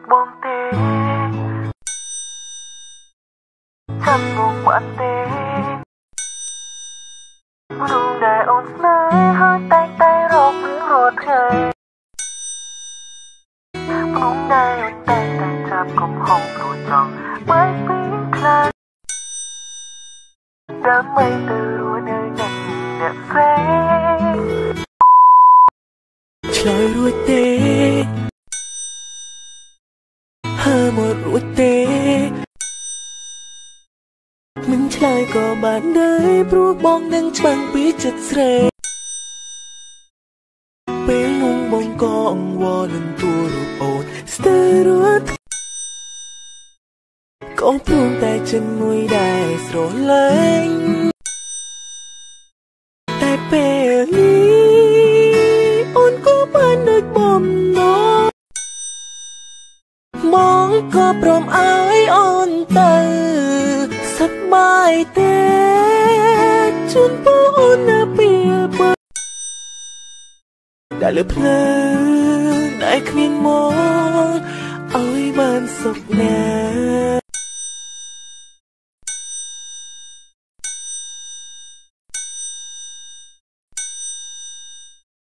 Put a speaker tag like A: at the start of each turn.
A: បងទេចាំងងបាត់ទេមនុស្សដែលអូនស្នេហ៍ហើយតែងតែរករឿងរាល់ថ្ងៃមនុស្សដែលអូនតែងតែចាប់កំហុសព្រោះចង់បែកពីខ្លាចដើម្បីទៅរស់នៅនឹងអ្នកផ្សេងឆ្លើយរួចទេហើមករួចទេមិនឆ្លើយក៏បានដែរព្រោះបងនឹងច្បាំងពីចិត្តស្រីពេលនោះបងក៏អង្វរនឹងទួរូបអូនស្ទើររួចក៏ព្រមតែជាមួយដែរស្រឡាញ់តែពេលនេះអូនក៏បានដូចបំណងបងក៏ព្រមឲ្យអូនទៅសប្បាយទេជូនពូអូនណាពេលបើដែលលើភ្លើងដែលគ្មានមកឲ្យបានសុខណា